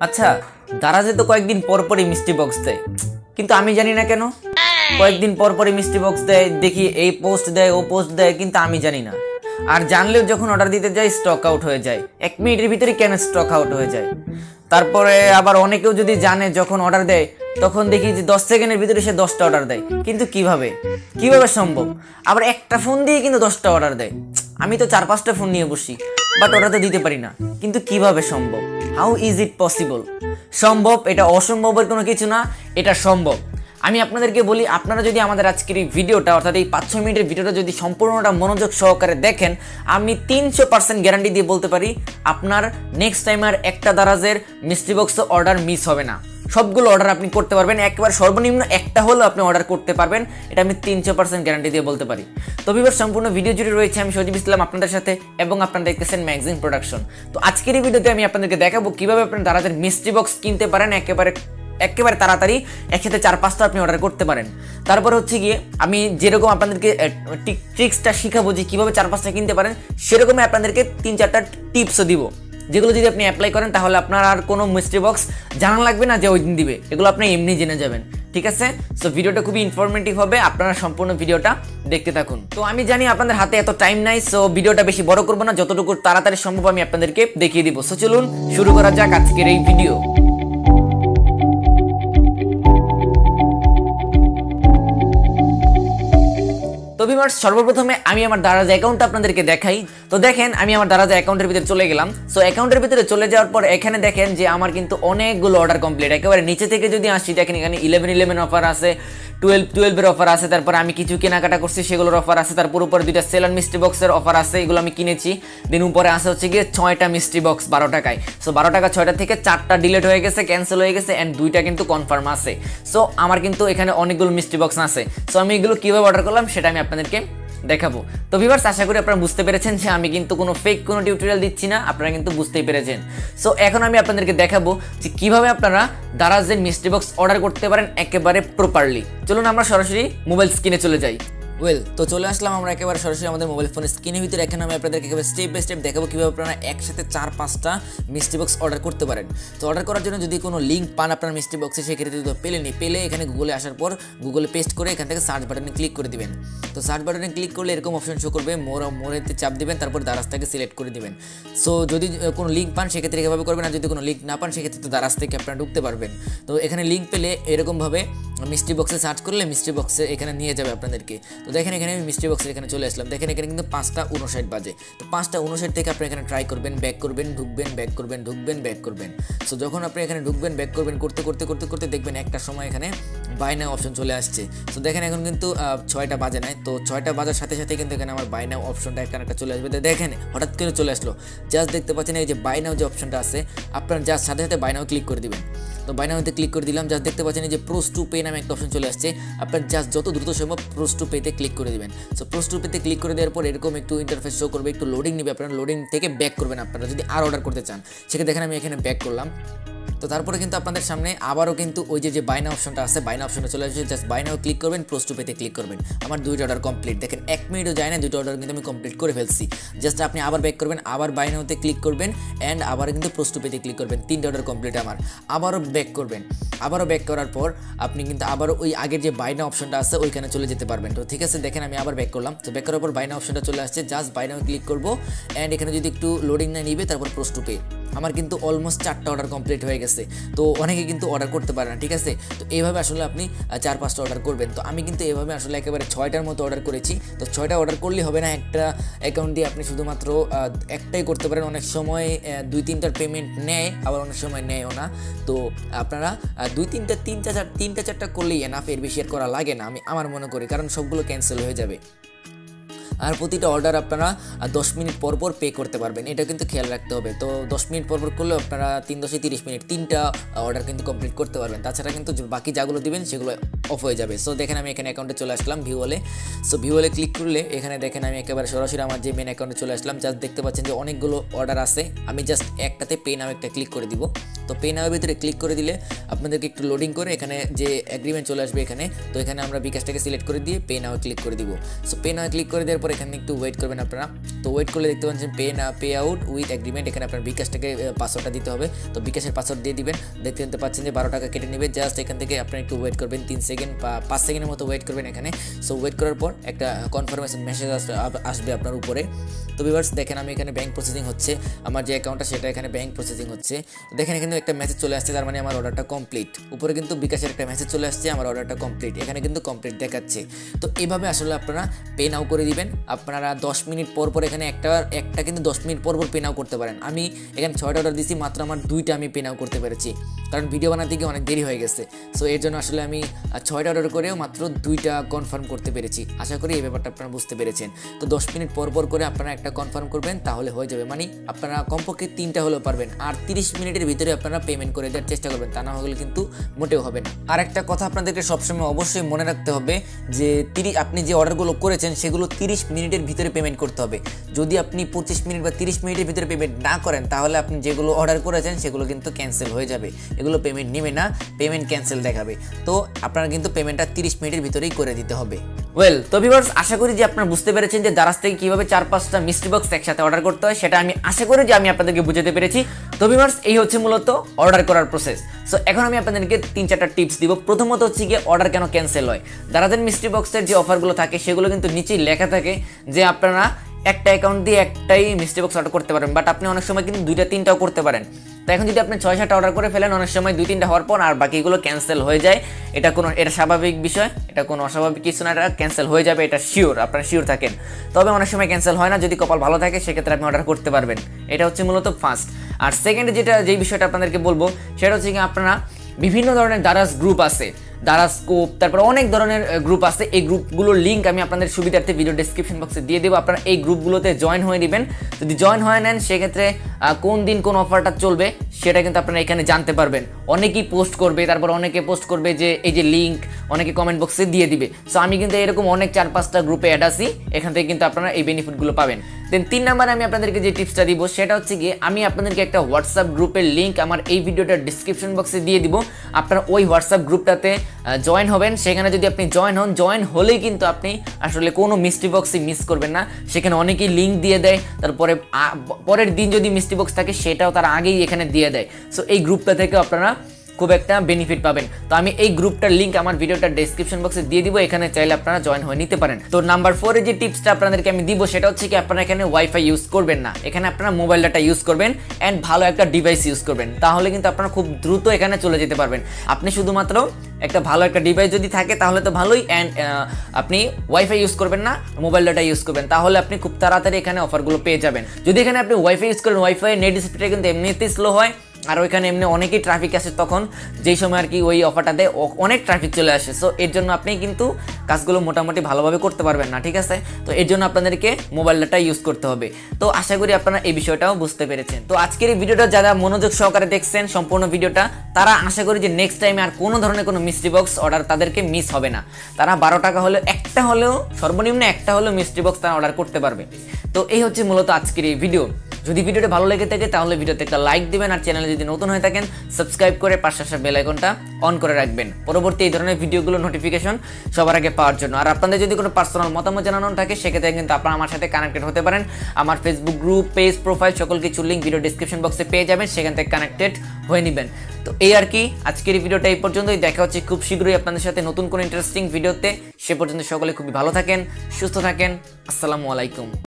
আচ্ছা, দারাজে তো কয়েকদিন পর পরই মিষ্টি বক্স দেয়, কিন্তু আমি জানি না কেন কয়েকদিন পর পরই মিষ্টি বক্স দেয়। দেখি এই পোস্ট দেয়, ও পোস্ট দেয়, কিন্তু আমি জানি না। আর জানলেও যখন অর্ডার দিতে যাই স্টক আউট হয়ে যায়, 1 মিনিটের ভিতরে কেন স্টক আউট হয়ে যায়। তারপরে আবার অনেকেও যদি জানে যখন অর্ডার দেয় তখন দেখি যে 10 সেকেন্ডের ভিতরে সে 10টা অর্ডার দেয়, কিন্তু কিভাবে সম্ভব? আবার একটা ফোন দিয়ে কিন্তু 10টা অর্ডার দেয়। আমি তো 4-5টা ফোন নিয়ে বসি, বাট অর্ডার তো দিতে পারি না, কিন্তু কিভাবে সম্ভব? How is it possible? সম্ভব, এটা অসম্ভবের কোনো কিছু না, এটা সম্ভব। আমি আপনাদেরকে বলি, আপনারা যদি আমাদের আজকের এই ভিডিওটা অর্থাৎ এই 5-6 মিনিটের ভিডিওটা যদি সম্পূর্ণটা মনোযোগ সহকারে দেখেন, আমি 300% গ্যারান্টি দিয়ে বলতে পারি আপনার নেক্সট টাইম আর একটা দারাজের মিস্ট্রি বক্স অর্ডার মিস হবে না। সবগুলো অর্ডার আপনি করতে পারবেন, একেবারে সর্বনিম্ন একটা হলেও আপনি অর্ডার করতে পারবেন, এটা আমি 300% গ্যারান্টি দিয়ে বলতে পারি। তো ভিউয়ার্স, সম্পূর্ণ ভিডিও জুড়ে রয়েছে আমি সজীব ইসলাম আপনাদের সাথে, এবং আপনারা দেখতেছেন ম্যাগাজিন প্রোডাকশন। তো আজকের এই ভিডিওতে আমি আপনাদেরকে দেখাবো কিভাবে আপনি দারাজের মিস্ট্রি বক্স কিনতে পারেন একেবারে তাড়াতাড়ি, একসাথে 4-5টা আপনি অর্ডার করতে পারেন। তারপর হচ্ছে গিয়ে আমি যেরকম আপনাদেরকে ট্রিক্সটা শিখাবো যে কীভাবে 4-5টা কিনতে পারেন, সেরকমই আপনাদেরকে 3-4টা টিপসও দিব, যেগুলো যদি আপনি অ্যাপ্লাই করেন তাহলে আপনার আর কোনো মিস্ট্রি বক্স জানা লাগবে না যে ওই দিন দিবে, এগুলো আপনি এমনি জেনে যাবেন। ঠিক আছে? সো ভিডিওটা খুবই ইনফরমেটিভ হবে, আপনারা সম্পূর্ণ ভিডিওটা দেখতে থাকুন। তো আমি জানি আপনাদের হাতে এত টাইম নাই, সো ভিডিওটা বেশি বড় করবো না, যতটুকু তাড়াতাড়ি সম্ভব আমি আপনাদেরকে দেখিয়ে দিব। সো চলুন শুরু করা যাক আজকের এই ভিডিও। তো ভিউয়ার্স, সর্বপ্রথমে আমি আমার দারাজ অ্যাকাউন্ট আপনাদেরকে দেখাই। তো দেখেন, আমি আমার দারাজ অ্যাকাউন্টের ভিতরে চলে গেলাম। সো অ্যাকাউন্টের ভিতরে চলে যাওয়ার পর এখানে দেখেন যে আমার কিন্তু অনেকগুলো অর্ডার কমপ্লিট। একেবারে নিচে থেকে যদি আসি, দেখেন এখানে 11 অফার আছে, 12 অফার আছে, তারপর আমি কিছু কেনাকাটা করছি সেগুলোর অফার আছে, তারপর উপরে 2টা সেলার মিস্ট্রি বক্সের অফার আছে, এগুলো আমি কিনেছি। দিন উপরে আসে হচ্ছে গিয়ে 6টা মিস্ট্রি বক্স 12 টাকায়। সো 12 টাকা 6টা থেকে 4টা ডিলেট হয়ে গেছে, ক্যান্সেল হয়ে গেছে, অ্যান্ড 2টা কিন্তু কনফার্ম আছে। সো আমার কিন্তু এখানে অনেকগুলো মিস্ট্রি বক্স আছে। সো আমি এগুলো কীভাবে অর্ডার করলাম সেটা আমি আপনাদেরকে দেখাবো। তো ভিউয়ার্স, আশা করি আপনারা বুঝতে পেরেছেন যে আমি কিন্তু কোনো ফেক কোনো টিউটোরিয়াল দিচ্ছি না, আপনারা কিন্তু বুঝতেই পেরেছেন। সো এখন আমি আপনাদেরকে দেখাবো যে কিভাবে আপনারা দারাজের মিস্ট্রি বক্স অর্ডার করতে পারেন একেবারে প্রপারলি। চলুন আমরা সরাসরি মোবাইল স্ক্রিনে চলে যাই। তো চলে আসলাম আমরা একেবারে সরাসরি আমাদের মোবাইল ফোনের স্ক্রিনের ভিতরে। এখানে আমি আপনাদেরকে একেবারে স্টেপ বাই স্টেপ দেখাবো কীভাবে আপনারা একসাথে 4-5টা মিস্ট্রি বক্স অর্ডার করতে পারেন। তো অর্ডার করার জন্য যদি কোনো লিঙ্ক পান আপনার মিস্ট্রি বক্সে, সেক্ষেত্রে যদি পেলে এখানে গুগলে আসার পর গুগলে পেস্ট করে এখান থেকে সার্চ বাটনে ক্লিক করে দিবেন। তো সার্চ বাটনে ক্লিক করলে এরকম অপশন শো করবে, মোরেতে চাপ দিবেন, তারপর দারাজটাকে সিলেক্ট করে দিবেন। সো যদি কোনো লিঙ্ক পান সেক্ষেত্রে এভাবে করবেন, আর যদি কোনো লিঙ্ক না পান সেক্ষেত্রে তো দারাজ থেকে আপনারা ঢুকতে পারবেন। তো এখানে লিঙ্ক পেলে এরকমভাবে মিস্ট্রি বক্সে সার্চ করলে মিস্ট্রি বক্সে এখানে নিয়ে যাবে আপনাদেরকে। তো দেখেন এখানে আমি মিস্ট্রি বক্সের এখানে চলে আসলাম। দেখেন এখানে কিন্তু 5:59 বাজে। তো 5:59 থেকে আপনি এখানে ট্রাই করবেন, ব্যাক করবেন, ঢুকবেন, ব্যাক করবেন, ঢুকবেন, ব্যাক করবেন। সো যখন আপনি এখানে ঢুকবেন, ব্যাক করবেন, করতে দেখবেন একটা সময় এখানে বাই নাও অপশন চলে আসছে। সো দেখেন এখন কিন্তু 6টা বাজে নাই। তো 6টা বাজার সাথে সাথে কিন্তু এখানে আমার বাই নাও অপশনটা একটা চলে আসবে। দেখেন হঠাৎ করে চলে আসলো, জাস্ট দেখতে পাচ্ছেন এই যে বাই নাও যে অপশনটা আছে, আপনার জাস্ট সাথে সাথে বাই নাও ক্লিক করে দিবেন। তো বাই নাওতে ক্লিক করে দিলাম, জাস্ট দেখতে পাচ্ছেন এই যে প্রোস টু পে নামে একটা অপশন চলে আসছে, আপনার জাস্ট যত দ্রুত সম্ভব প্রোস টু পেতে ক্লিক করে দিবেন। সো প্রোস টু পেতে ক্লিক করে দেওয়ার পর এরকম একটু ইন্টারফেস শো করবে, একটু লোডিং নেবে, আপনারা লোডিং থেকে ব্যাক করবেন আপনারা যদি আর অর্ডার করতে চান। সেক্ষেত্রে দেখেন আমি এখানে ব্যাক করলাম। তো তারপরে কিন্তু আপনাদের সামনে আবারও কিন্তু ওই যে বাইনা অপশনটা আছে, বাইনা অপশনটা চলে আসছে, জাস্ট বাইনাও ক্লিক করবেন, প্রোস টু পেতে ক্লিক করবেন। আমার 2টা অর্ডার কমপ্লিট। দেখেন 1 মিনিটও যায় না, 2টা অর্ডার কিন্তু আমি কমপ্লিট করে ফেলছি। জাস্ট আপনি আবার ব্যাক করবেন, আবার বাইনাওতে ক্লিক করবেন, অ্যান্ড আবার কিন্তু প্রোস টু পেতে ক্লিক করবেন। 3টা অর্ডার কমপ্লিট আমার। আবারও ব্যাক করবেন, আবারও ব্যাক করার পর আপনি কিন্তু আবারও ওই আগের যে বাইনা অপশনটা আছে ওইখানে চলে যেতে পারবেন। তো ঠিক আছে, দেখেন আমি আবার ব্যাক করলাম। তো ব্যাক করার পর বাইনা অপশনটা চলে আসছে, জাস্ট বাইনাও ক্লিক করবো, অ্যান্ড এখানে যদি একটু লোডিং না নিবে, তারপর প্রোস টু পে। আমার কিন্তু অলমোস্ট 4টা অর্ডার কমপ্লিট হয়ে গেছে। তো অনেকে কিন্তু অর্ডার করতে পারে না, ঠিক আছে? তো এইভাবে আসলে আপনি 4-5টা অর্ডার করবেন। তো আমি কিন্তু এইভাবে আসলে একেবারে 6টার মতো অর্ডার করেছি। তো 6টা অর্ডার করলে হবে না, একটা অ্যাকাউন্ট দিয়ে আপনি শুধুমাত্র একটাই করতে পারেন। অনেক সময় 2-3টার পেমেন্ট নেয়, আবার অনেক সময় নেয়ও না। তো আপনারা 3-4টা করলেই এনাফ, এর বেশি আর করা লাগে না আমি আমার মনে করি, কারণ সবগুলো ক্যান্সেল হয়ে যাবে। আর প্রতিটা অর্ডার আপনারা 10 মিনিট পর পর পে করতে পারবেন, এটা কিন্তু খেয়াল রাখতে হবে। তো 10 মিনিট পর পর করলেও আপনারা 3-10-30 মিনিট 3টা অর্ডার কিন্তু কমপ্লিট করতে পারবেন। তাছাড়া কিন্তু বাকি যাগুলো দিবেন সেগুলো অফ হয়ে যাবে। সো দেখেন আমি এখানে অ্যাকাউন্টে চলে আসলাম ভিউলে। সো ভিউলে ক্লিক করলে এখানে দেখেন আমি একেবারে সরাসরি আমার যে মেন অ্যাকাউন্টে চলে আসলাম। জাস্ট দেখতে পাচ্ছেন যে অনেকগুলো অর্ডার আছে, আমি জাস্ট একটাতে পে নাও একটা ক্লিক করে দিব। তো পে নাওয়ের ভিতরে ক্লিক করে দিলে আপনাদেরকে একটু লোডিং করে এখানে যে এগ্রিমেন্ট চলে আসবে এখানে। তো এখানে আমরা বিকাশটাকে সিলেক্ট করে দিয়ে পে নাও ক্লিক করে দিব। সো পে নাও ক্লিক করে দেওয়ার পর এখানে একটু ওয়েট করবেন আপনারা। তো ওয়েট করলে দেখতে পাচ্ছেন পে আউট উইথ এগ্রিমেন্ট, এখানে আপনার বিকাশটাকে পাসওয়ার্ডটা দিতে হবে। তো বিকাশের পাসওয়ার্ড দিয়ে দিবেন। দেখতে পাচ্ছেন যে 12 টাকা কেটে নেবে। জাস্ট এখান থেকে আপনারা একটু ওয়েট করবেন 3 সেকেন্ড বা 5 সেকেন্ডের মতো ওয়েট করবেন এখানে। সো ওয়েট করার পর একটা কনফার্মেশন মেসেজ আসবে আপনার উপরে। তো ভিউয়ার্স দেখেন আমি এখানে ব্যাংক প্রসেসিং হচ্ছে, আমার যে অ্যাকাউন্টটা সেটা এখানে ব্যাংক প্রসেসিং হচ্ছে। দেখেন এখানে একটা মেসেজ চলে আসছে, তার মানে আমার অর্ডারটা কমপ্লিট। উপরে কিন্তু বিকাশের একটা মেসেজ চলে আসছে আমার অর্ডারটা কমপ্লিট, এখানে কিন্তু কমপ্লিট দেখাচ্ছে। তো এইভাবে আসলে আপনারা পে নাও করে দিবেন। আপনারা 10 মিনিট পর পর এখানে একটা কিন্তু 10 মিনিট পর পর পে নাও করতে পারেন। আমি এখানে 6টা অর্ডার দিয়েছি, মাত্র আমার 2টা আমি পে নাও করতে পেরেছি, কারণ ভিডিও বানাতে গিয়ে অনেক দেরি হয়ে গেছে। সো এর জন্য আসলে আমি 6টা অর্ডার করেও মাত্র 2টা কনফার্ম করতে পেরেছি। আশা করি এই ব্যাপারটা আপনারা বুঝতে পেরেছেন। তো 10 মিনিট পর পর করে আপনারা একটা কনফার্ম করবেন, তাহলে হয়ে যাবে। মানে আপনারা কমপক্ষে 3টা হলেও পারবেন। আর 30 মিনিটের ভিতরে আপনারা পেমেন্ট করে দেওয়ার চেষ্টা করবেন, তা না হলে কিন্তু মোটেও হবে না। আর একটা কথা আপনাদেরকে সবসময় অবশ্যই মনে রাখতে হবে যে আপনি যে অর্ডারগুলো করেছেন সেগুলো 30 মিনিটের ভিতরে পেমেন্ট করতে হবে। যদি আপনি 25 মিনিট বা 30 মিনিটের ভিতরে পেমেন্ট না করেন, তাহলে আপনি যেগুলো অর্ডার করেছেন সেগুলো কিন্তু ক্যান্সেল হয়ে যাবে। এগুলো পেমেন্ট নেবে না, পেমেন্ট ক্যান্সেল দেখাবে। তো আপনারা কিন্তু পেমেন্টটা 30 মিনিটের ভিতরেই করে দিতে হবে। ওয়েল, তো ভিউয়ার্স আশা করি যে আপনারা বুঝতে পেরেছেন যে দারাজ থেকে কীভাবে 4-5টা মিস্ট্রি বক্স একসাথে অর্ডার করতে হয়, সেটা আমি আশা করি যে আমি আপনাদেরকে বুঝাতে পেরেছি। তো ভিউয়ার্স এই হচ্ছে মূলত অর্ডার করার প্রসেস। সো এখন আমি আপনাদেরকে 3-4টা টিপস দিব। প্রথমত হচ্ছে গিয়ে অর্ডার কেন ক্যান্সেল হয়। দারাজের মিস্ট্রি বক্সের যে অফারগুলো থাকে সেগুলো কিন্তু নিচেই লেখা থাকে যে আপনারা একটা অ্যাকাউন্ট দিয়ে একটাই মিস্ট্রি বক্স অর্ডার করতে পারেন, বাট আপনি অনেক সময় কিন্তু 2-3টাও করতে পারেন। তো এখন যদি আপনি 6-7টা অর্ডার করে ফেলেন, অনেক সময় 2-3টা হওয়ার পর আর বাকিগুলো ক্যান্সেল হয়ে যায়। এটা স্বাভাবিক বিষয়, এটা কোনো অস্বাভাবিক কিছু না, এটা ক্যান্সেল হয়ে যাবে, এটা শিওর, আপনারা শিওর থাকেন। তবে অনেক সময় ক্যান্সেল হয় না, যদি কপাল ভালো থাকে সেক্ষেত্রে আপনি অর্ডার করতে পারবেন। এটা হচ্ছে মূলত ফার্স্ট। আর সেকেন্ডে যেই বিষয়টা আপনাদেরকে বলবো সেটা হচ্ছে কি, আপনারা বিভিন্ন ধরনের দারাজ গ্রুপ আছে, দারাজ স্কোপ, তারপর অনেক ধরনের গ্রুপ আছে। এই গ্রুপগুলোর লিঙ্ক আমি আপনাদের সুবিধার্থে ভিডিও ডেসক্রিপশন বক্সে দিয়ে দেবো। আপনারা এই গ্রুপগুলোতে জয়েন হয়ে নেবেন। যদি জয়েন হয়ে নেন সেক্ষেত্রে কোন দিন কোন অফারটা চলবে সেটা কিন্তু আপনারা এখানে জানতে পারবেন। অনেকেই পোস্ট করবে, তারপর অনেকে পোস্ট করবে যে এই যে লিঙ্ক, অনেকে কমেন্ট বক্সে দিয়ে দিবে। সো আমি কিন্তু এরকম অনেক 4-5টা গ্রুপে অ্যাড আছি, এখান থেকে কিন্তু আপনারা এই বেনিফিটগুলো পাবেন। দেন 3 নাম্বারে আমি আপনাদেরকে যে টিপসটা দিব সেটা হচ্ছে গিয়ে, আমি আপনাদেরকে একটা হোয়াটসঅ্যাপ গ্রুপের লিঙ্ক আমার এই ভিডিওটার ডিসক্রিপশন বক্সে দিয়ে দিব। আপনারা ওই হোয়াটসঅ্যাপ গ্রুপটাতে জয়েন হবেন। সেখানে যদি আপনি জয়েন হলেই কিন্তু আপনি আসলে কোনো মিস্ট্রি বক্সই মিস করবেন না। সেখানে অনেকেই লিঙ্ক দিয়ে দেয়, তারপরে পরের দিন যদি মিস্ট্রি বক্স থাকে সেটাও তারা আগেই এখানে দিয়ে দেয়। সো এই গ্রুপটা থেকে আপনারা খুব একটা বেনিফিট পাবেন। তো আমি এই গ্রুপটার লিঙ্ক আমার ভিডিওটার ডেসক্রিপশন বক্সে দিয়ে দিব, এখানে চাইলে আপনারা জয়েন হয়ে নিতে পারেন। তো নাম্বার 4 যে টিপসটা আপনাদেরকে আমি দিব সেটা হচ্ছে কি, আপনারা এখানে ওয়াইফাই ইউজ করবেন না, এখানে আপনারা মোবাইল ডাটা ইউজ করবেন অ্যান্ড ভালো একটা ডিভাইস ইউজ করবেন। তাহলে কিন্তু আপনারা খুব দ্রুত এখানে চলে যেতে পারবেন। আপনি শুধুমাত্র একটা ভালো একটা ডিভাইস যদি থাকে তাহলে তো ভালোই, অ্যান্ড আপনি ওয়াইফাই ইউজ করবেন না, মোবাইল ডাটা ইউজ করবেন, তাহলে আপনি খুব তাড়াতাড়ি এখানে অফারগুলো পেয়ে যাবেন। যদি এখানে আপনি ওয়াইফাই ইউজ করেন, ওয়াইফাই নেট স্পিডটা কিন্তু এমনিতেই স্লো হয়, আর ওইখানে এমনি অনেকেই ট্রাফিক আসে, তখন যেই সময় আর কি ওই অফারটাতে অনেক ট্রাফিক চলে আসে। সো এর জন্য আপনি কিন্তু কাজগুলো মোটামুটি ভালোভাবে করতে পারবেন না, ঠিক আছে। তো এর জন্য আপনাদেরকে মোবাইল ডাটা ইউজ করতে হবে। তো আশা করি আপনারা এই বিষয়টাও বুঝতে পেরেছেন। তো আজকের এই ভিডিওটা যারা মনোযোগ সহকারে দেখছেন সম্পূর্ণ ভিডিওটা, তারা আশা করি যে নেক্সট টাইমে আর কোনো ধরনের কোনো মিস্ট্রি বক্স অর্ডার তাদেরকে মিস হবে না। তারা 12 টাকা হলেও একটা হলেও, সর্বনিম্ন একটা হলেও মিস্ট্রি বক্স তারা অর্ডার করতে পারবে। তো এই হচ্ছে মূলত আজকের এই ভিডিও। যদি ভিডিওটা ভালো লেগে থাকে তাহলে ভিডিওতে একটা লাইক দিবেন, আর চ্যানেলে যদি নতুন হয়ে থাকেন সাবস্ক্রাইব করে পাশে আসা বেল আইকনটা অন করে রাখবেন পরবর্তী এই ধরনের ভিডিওগুলো নোটিফিকেশন সবার আগে পাওয়ার জন্য। আর আপনাদের যদি কোনো পার্সোনাল মতামত জানানো থাকে সেক্ষেত্রে কিন্তু আপনারা আমার সাথে কানেক্টেড হতে পারেন। আমার ফেসবুক গ্রুপ, পেজ, প্রোফাইল সকল কিছু লিঙ্ক ভিডিও ডেসক্রিপশন বক্সে পেয়ে যাবেন, সেখান থেকে কানেক্টেড হয়ে নেবেন। তো এই আর কি, আজকের এই ভিডিওটা এই পর্যন্তই। দেখা হচ্ছে খুব শীঘ্রই আপনাদের সাথে নতুন কোনো ইন্টারেস্টিং ভিডিওতে। সে পর্যন্ত সকলে খুবই ভালো থাকেন, সুস্থ থাকেন। আসসালামু আলাইকুম।